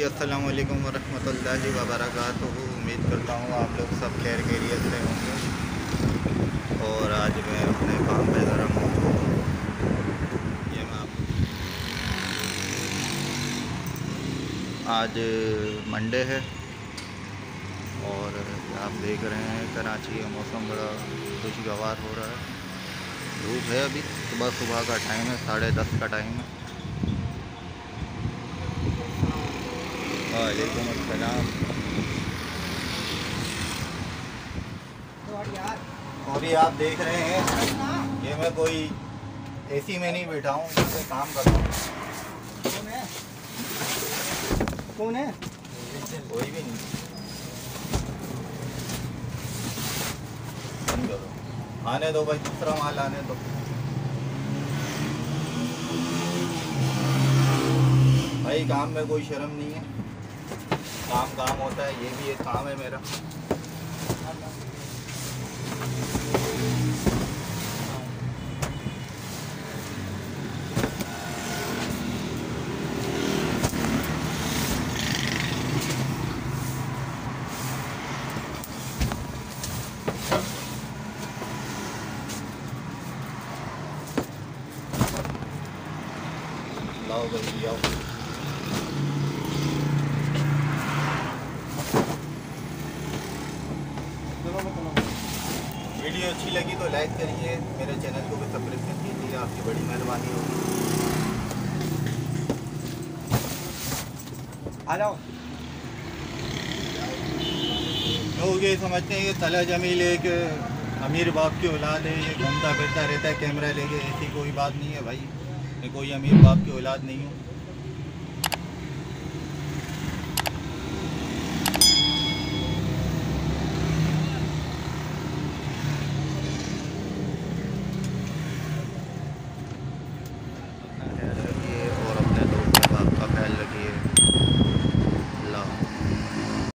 अस्सलाम वालेकुम वरहमतुल्लाहि वबरकातुहू। उम्मीद करता हूँ आप लोग सब खैर खैरियत से होंगे। और आज मैं अपने काम पे ज़रा मौजूद हूँ। ये मैं आज मंडे है और आप देख रहे हैं कराची का मौसम बड़ा खुशगवार हो रहा है। धूप है, अभी सुबह सुबह का टाइम है, 10:30 का टाइम है। वालेकुम अस्सलाम। अभी आप देख रहे हैं ये मैं कोई एसी में नहीं बैठा हूँ, मैं काम कर रहा हूँ। कौन है? कोई भी नहीं। बंद करो, आने दो भाई, दूसरा माल आने दो। भाई काम में कोई शर्म नहीं है, काम काम होता है, ये भी एक काम है मेरा। लाओ भाई, आओ। वीडियो अच्छी लगी तो लाइक करिए, मेरे चैनल को भी सब्सक्राइब कीजिए, आपकी बड़ी मेहरबानी होगी। आ जाओ। लोग ये समझते हैं कि तला जमील एक अमीर बाप की औलाद है, ये घूमता फिरता रहता है कैमरा लेके। ऐसी कोई बात नहीं है भाई, मैं कोई अमीर बाप की औलाद नहीं हूँ।